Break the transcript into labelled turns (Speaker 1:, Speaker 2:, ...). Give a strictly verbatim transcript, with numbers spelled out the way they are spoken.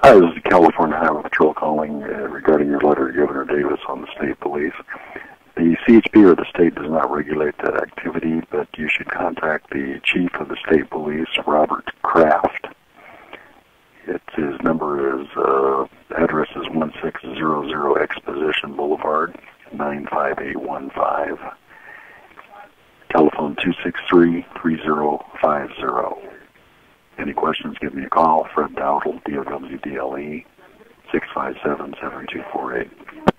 Speaker 1: Hi, this is the California Highway Patrol calling uh, regarding your letter to Governor Davis on the state police. The C H P or the state does not regulate that activity, but you should contact the chief of the state police, Robert Kraft. It's, his number is, uh, address is one six zero zero Exposition Boulevard, nine five eight one five. Telephone two six three, three zero five zero. Any questions, give me a call. Fred Dowdle, D O W D L E, six five seven, seven two four eight.